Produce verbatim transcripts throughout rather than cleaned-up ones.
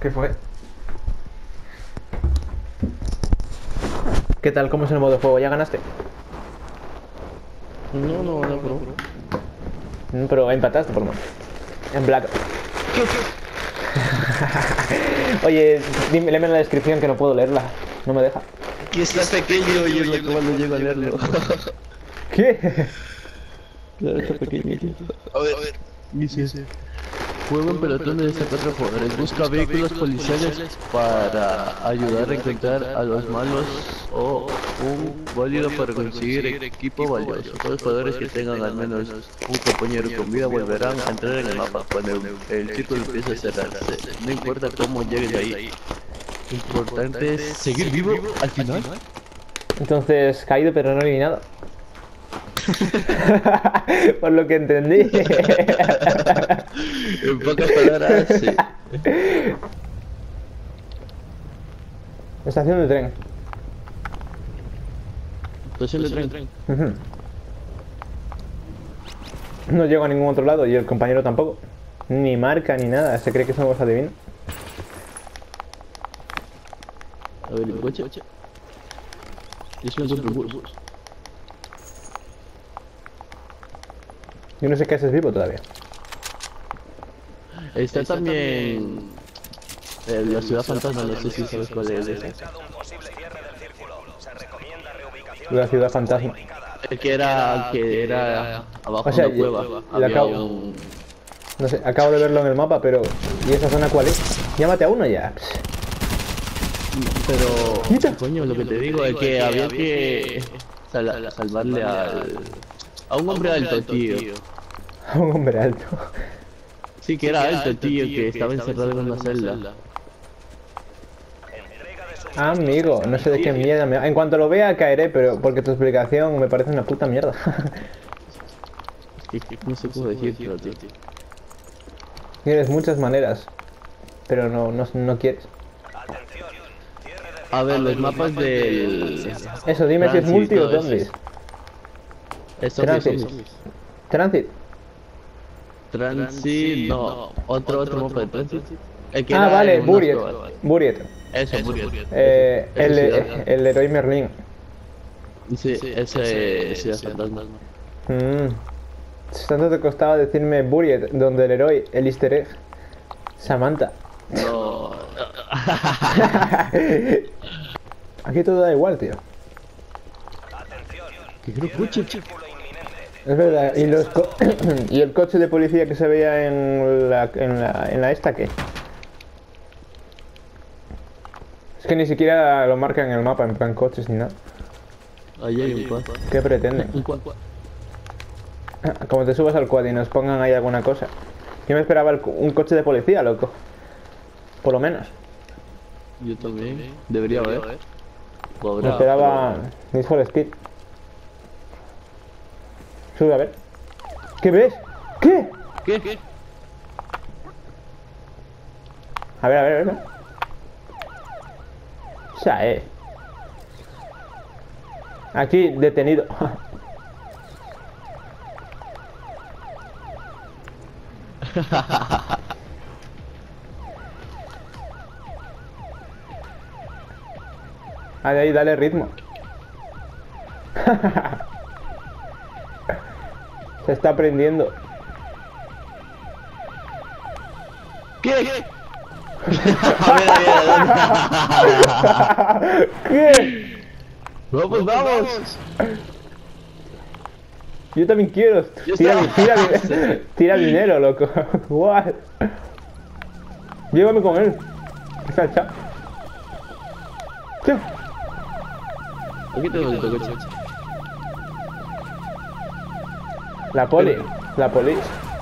¿Qué fue? ¿Qué tal? ¿Cómo es el modo juego? ¿Ya ganaste? No, no, no, bro. Mm, Pero empataste por lo menos. En black. Oye, dime, léeme la descripción que no puedo leerla. No me deja. Que está pequeño y es lo que cuando llego a leerlo. ¿Qué? Claro, está pequeñito. A ver, a ver. Dice: juego en pelotones de hasta cuatro jugadores. Busca vehículos policiales para ayudar a encontrar a los malos o un válido para conseguir equipo valioso. Todos los jugadores que tengan al menos un compañero con vida volverán a entrar en el mapa cuando el, el círculo empiece a cerrarse. No importa cómo lleguen de ahí. Lo importante es seguir vivo al final. Entonces, caído pero no eliminado. Por lo que entendí. En pocas palabras, sí. Estación de tren. Estación de tren. Ujú. No llego a ningún otro lado y el compañero tampoco. Ni marca ni nada. Se cree que somos adivinos. A ver, el coche. Yo soy un bus. Yo no sé qué haces vivo todavía. Está también eh, la ciudad fantasma, no sé si sabes cuál es esa. La ciudad fantasma. El que era, que era abajo O sea, de una cueva. y- y Había acabo- un... No sé, acabo de verlo en el mapa, pero... ¿Y esa zona cuál es? Llámate a uno ya. Pero, Quita. coño, lo que te digo es que había que sal- salvarle al... a un hombre alto, tío. A un hombre alto. Sí, que era alto, tío, que estaba encerrado en una celda. Amigo, no sé de qué mierda me... En cuanto lo vea caeré, pero... Porque tu explicación me parece una puta mierda. Es que no sé cómo decirlo, tío. Tienes muchas maneras. Pero no, no, no quieres. A ver, los mapas del... Eso, dime si es Transit, multi o todo eso. zombies. Es zombies, Transit. zombies. Transit. Transit, no. Otro, otro mapa de Transit. El que Ah, era vale, en unas Buried. cuevas. Buried. Eso, Buried. Eh, Ese el, ciudad. el héroe Merlin. Sí, ese es Ciudad Fantasma. Mm. Tanto te costaba decirme Buried, donde el héroe, el easter egg. Samantha. No. Aquí todo da igual, tío. ¿Qué creo coche? Es verdad. ¿Y, los co- ¿Y el coche de policía que se veía en la, en la, en la esta qué? Es que ni siquiera lo marcan en el mapa, en plan coches ni nada. Ahí hay un quad. ¿Qué pretenden? Un quad. Como te subas al quad y nos pongan ahí alguna cosa. Yo me esperaba el co- un coche de policía, loco. Por lo menos. Yo también. Debería haber. O Me habrá, esperaba Need for Speed. Sube a ver. ¿Qué ves? ¿Qué? pero- ¿Qué? A ver, a ver, a ver. O sea, eh. Aquí, detenido. Ahí, ahí, dale ritmo. Se está aprendiendo. ¿Qué? A ver, a ver, ¿Qué? vamos, vamos. Yo también quiero. Yo Tira, estaba- tira, tira dinero, loco. What? Llévame con él. Chao, chao. Chao. Aquí tengo el coche. La poli. La poli.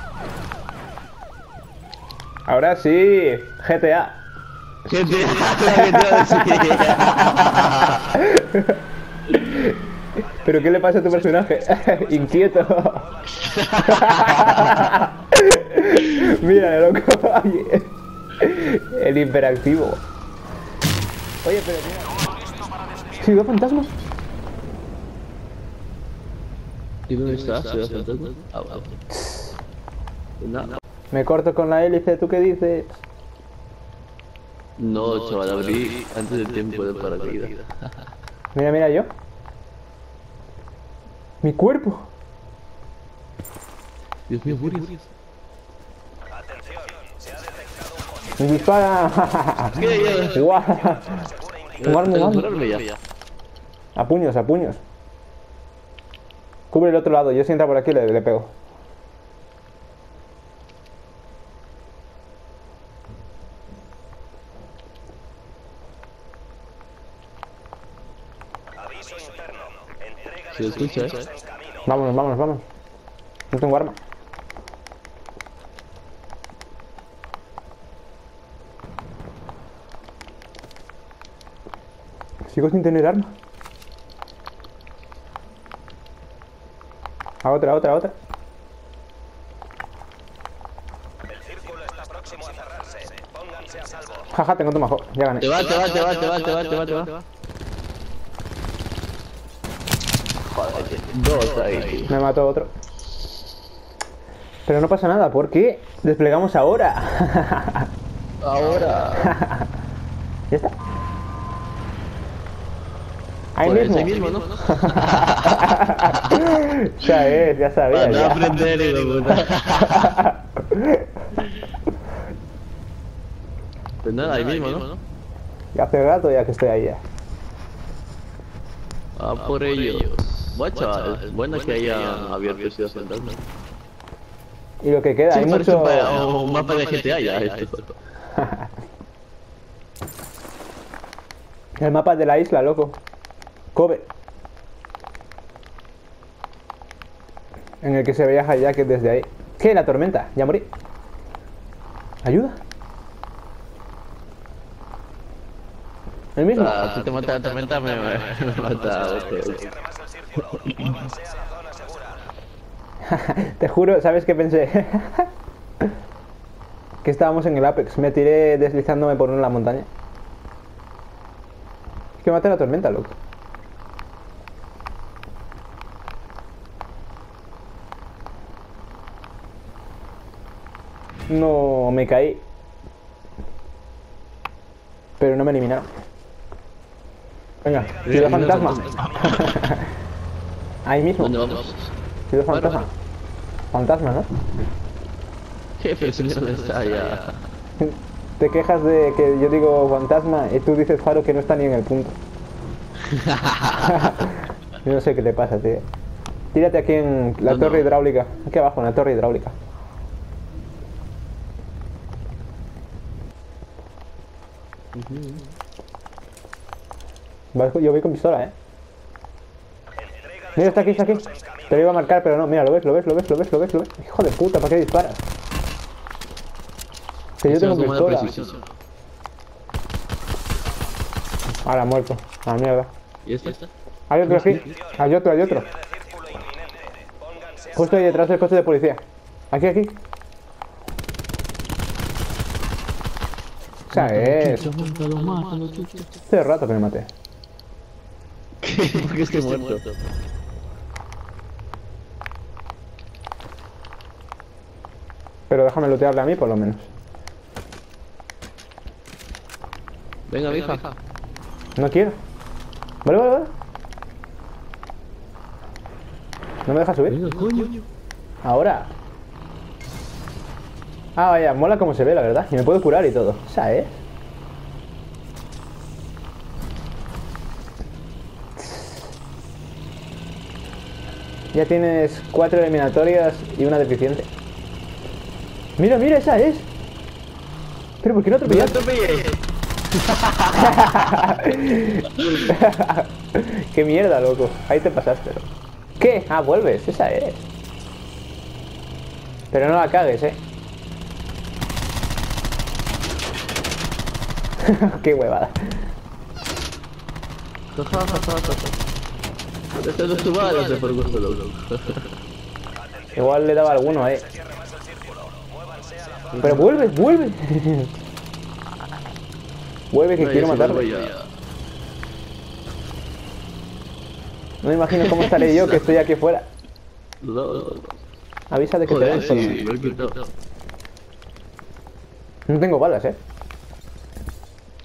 Ahora sí. G T A. Gente, ¿qué te iba a decir? ¿Pero qué le pasa a tu personaje? Inquieto. Mira, loco. Ay, el hiperactivo. Oye, pero mira. ¿Ciudad fantasma? ¿Y dónde estás, Ciudad Fantasma? Ah, vale. No. Me corto con la hélice, ¿tú qué dices? No, chaval, abrí antes del tiempo de paracaídas. Mira, mira yo. Mi cuerpo. Dios mío, Buris. Me dispara. ¿Qué? Guau. Un arma, un arma. Curarme ya. A puños, a puños. Cubre el otro lado. Yo si entra por aquí le, le pego. Se lo escucha, eh. Vámonos, vámonos, vámonos. No tengo arma. Sigo sin tener arma. A otra, a otra, a otra. El círculo está próximo a cerrarse. Pónganse a salvo. Jaja, tengo tomajo. Ya gané. Te va, te va, te va, te va, te va, te va, te va. Joder, dos ahí. Me mató otro. Pero no pasa nada, porque desplegamos ahora. Ahora. Ya está. Ahí Pues mismo. ahí mismo, ¿no? Ya es, ya sabía. Para Ya. aprender, hijo de puta. Pues nada, ahí mismo, ¿no? Ya hace rato ya que estoy ahí ya. A por ellos. Bueno, chaval, bueno que hayan abierto Ciudad Fantasma. Y lo que queda, Sí, hay parece mucho... un pa- un mapa de G T A ya esto. El mapa de la isla, loco. Kobe. En el que se veía Hayak desde ahí. ¿Qué? La tormenta. Ya morí. ¿Ayuda? El mismo. Ah, si te mata la tormenta me, me, me mata este. Cierre más el círculo. Muévanse a la zona segura. Te juro, ¿sabes qué pensé? Que estábamos en el Apex. Me tiré deslizándome por una montaña. Es que maté la tormenta, loco. No, me caí. Pero no me eliminaron. Venga, ciudad fantasma. Ahí mismo. ¿Dónde vamos? Ciudad fantasma. Fantasma, ¿no? Jefe, si no está ya. Te quejas de que yo digo fantasma y tú dices Faro que no está ni en el punto. Yo no sé qué te pasa, tío. Tírate aquí en la ¿Dónde? torre hidráulica. Aquí abajo, en la torre hidráulica. Vas- Yo voy con pistola, eh. Mira, está aquí, está aquí. Te lo iba a marcar, pero no. Mira, lo ves, lo ves, lo ves, lo ves, lo ves, lo ves. Hijo de puta, ¿para qué disparas? Que yo tengo Hicimos como una pistola. precisión. Ahora muerto. A la mierda. ¿Y este? Hay otro aquí. Hay otro, hay otro. Círculo inminente. Pónganse a Justo ahí detrás del coche de policía. Aquí, aquí. O sea, es... Hace rato que me maté. Porque estoy muerto. Pero déjame lootearle a mí, por lo menos. Venga, vieja. No quiero. Vale, vale, vale. ¿No me deja subir? Venga, coño. Ahora. Ah, vaya, mola como se ve, la verdad. Y me puedo curar y todo. ¿Sabes? Ya tienes cuatro eliminatorias y una deficiente. Mira, mira, esa es. Pero ¿por qué no ¡Me atropellaste? atropellé! Qué mierda, loco. Ahí te pasaste, loco. ¿Qué? Ah, vuelves. Esa es. Pero no la cagues, eh. Qué huevada. Jaja, jaja, jaja. Estas dos tubadas de por gusto, loco. Igual le daba alguno, eh. Pero vuelve, vuelve. Vuelve que No, quiero ya se matarlo. vuelve ya. No me imagino cómo estaré yo que estoy aquí fuera. No, no, no. Avisa de que te Joder, vas, por lo sí, menos. me he quitado. No tengo balas, eh.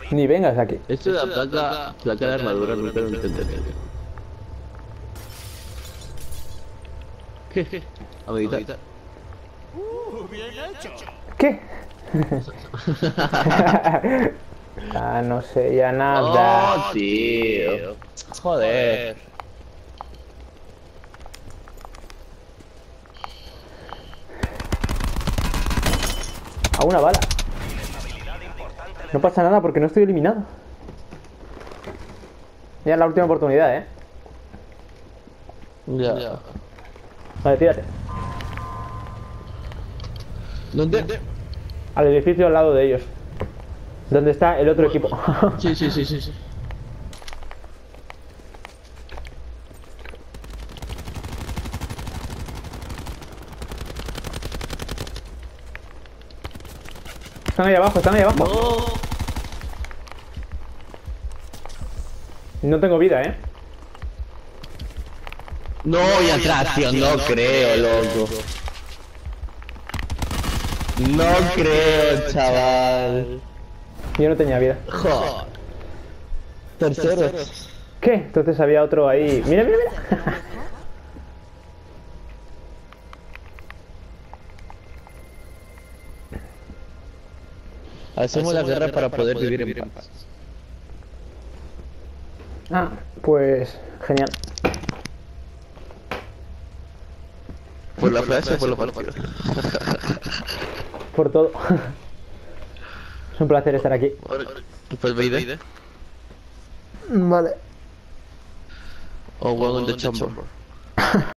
Ni vengas aquí. Esto de la placa, placa de armadura nunca lo entenderé. ¿Qué? Amiguita. ¿Qué? Ah, no sé ya nada. Oh, tío. Joder. A una bala. No pasa nada porque no estoy eliminado. Ya es la última oportunidad, ¿eh? Ya. Vale, tírate. ¿Dónde? Al edificio al lado de ellos. Donde está el otro equipo. Sí, sí, sí, sí, sí. Están ahí abajo, están ahí abajo. No. No tengo vida, ¿eh? No voy a entrar, tío, no creo, loco. No creo, chaval. Yo no tenía vida. Joder. Tercero. ¿Qué? Entonces había otro ahí. Mira, mira, mira. Hacemos la guerra para poder vivir en paz. Ah, pues genial. Por la frase o por la partida. Por todo. Es un placer estar aquí. Pues veide. Vale. O one on the chamber.